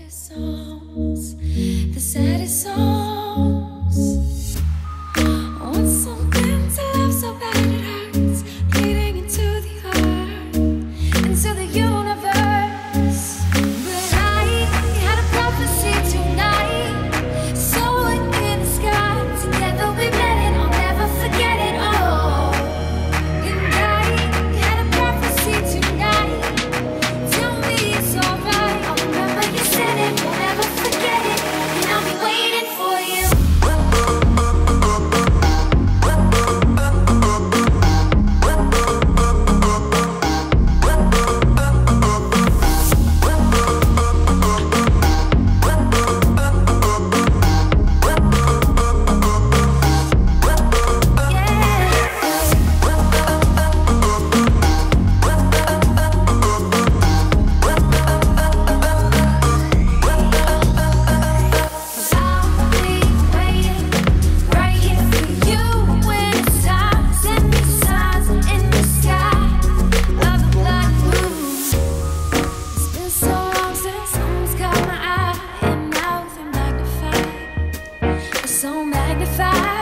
songs, the saddest songs. Want something to love so bad it hurts, bleeding into the earth, into the universe. But I had a prophecy tonight, saw it in the sky. Together we met it, I'll never forget it. Oh, and I had a prophecy tonight. Tell me it's alright. I'll remember you said it, won't ever forget it, and I'll be waiting for you. So magnified.